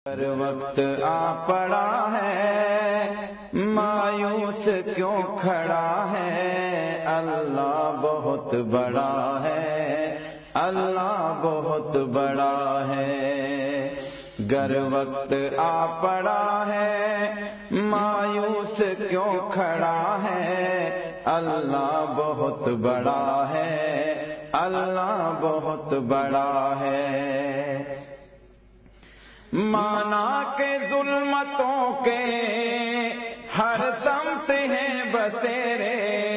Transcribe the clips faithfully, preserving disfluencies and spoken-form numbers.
ہر وقت آ پڑا ہے مایوس کیوں کھڑا ہے، اللہ بہت بڑا ہے، اللہ بہت بڑا ہے۔ گر وقت آ پڑا ہے مایوس کیوں کھڑا ہے، اللہ بہت بڑا ہے، اللہ بہت بڑا ہے۔ مانا کہ ظلمتوں کے ہر سمت ہیں بسیرے،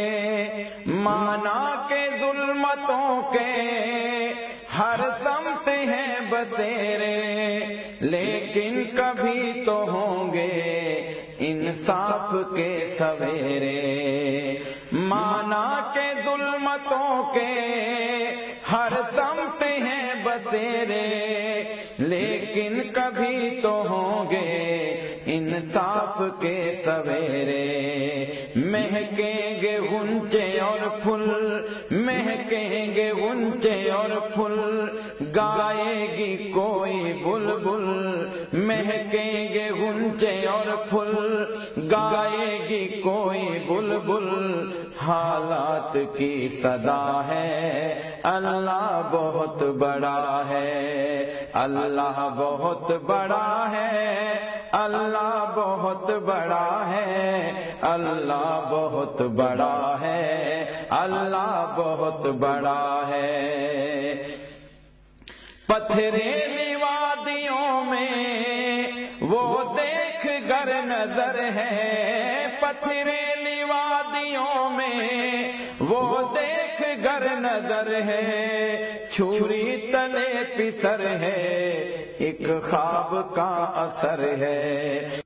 مانا کہ ظلمتوں کے ہر سمت ہیں بسیرے، لیکن کبھی تو ہوں گے انصاف کے سویرے۔ مانا کہ ظلمتوں کے ہر سمت ہیں بسیرے، لیکن کبھی تو ہوں گے انصاف کے سویرے۔ مہکیں گے غنچے اور پھول، مہکیں گے غنچے اور پھول، گائے گی کوئی بلبل، مہکیں گے غنچے اور پھول، گائے گی کوئی بلبل۔ حالات کی صدا ہے اللہ بہت بڑا ہے، اللہ بہت بڑا ہے، اللہ بہت بڑا ہے، اللہ بہت بڑا ہے، اللہ بہت بڑا ہے۔ پتھریلی وادیوں میں وہ دیکھ گر نظر ہے، پتھریلی وادیوں میں وہ دیکھ گر نظر ہے، چھری تلے پسر ہے ایک خواب کا اثر ہے۔